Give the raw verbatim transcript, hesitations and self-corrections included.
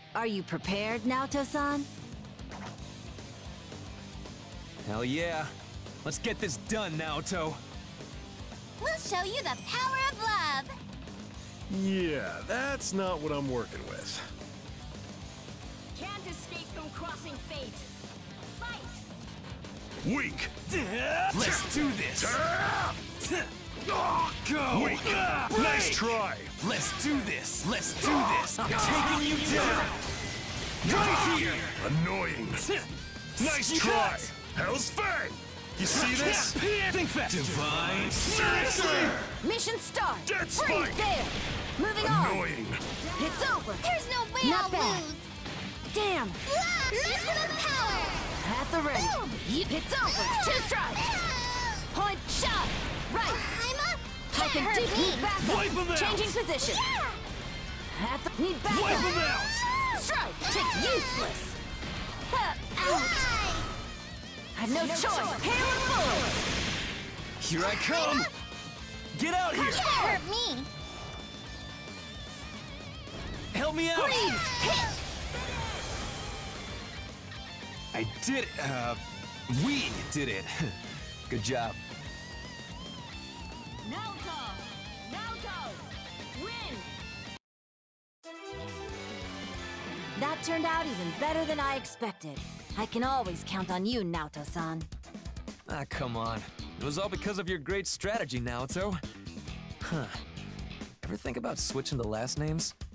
Are you prepared, Naoto-san? Hell yeah. Let's get this done, Naoto. We'll show you the power of love. Yeah, that's not what I'm working with. Can't escape from crossing fate. Fight! Weak! Let's do this. Go! Weak! Nice try! Let's do this. Let's do this. I'm taking you down. Right here. Annoying! Nice try! Hell's Fang! You see this? Think fast. Divine Smasher. Mission start! Dead Right Spike! there! Moving on! Annoying! It's over! There's no way Not I'll bad. lose. Damn! Maximum power! At the ready! Boom. It's over! Two strikes! Point shot! Right! I'm up! I can hurt dig me. need back Wipe 'em up! out. Changing position! At the need back Wipe up! 'em out. Strike! Tick useless! Huh, ouch! I've no, choice! Hail and bullets! Here I come. Get out You here. can't hurt me! Help me out. Freeze! Hit! I did it. Uh, we did it. Good job. Naoto! Naoto! Win! That turned out even better than I expected. I can always count on you, Naoto-san. Ah, come on. It was all because of your great strategy, Naoto. Huh. Ever think about switching the last names?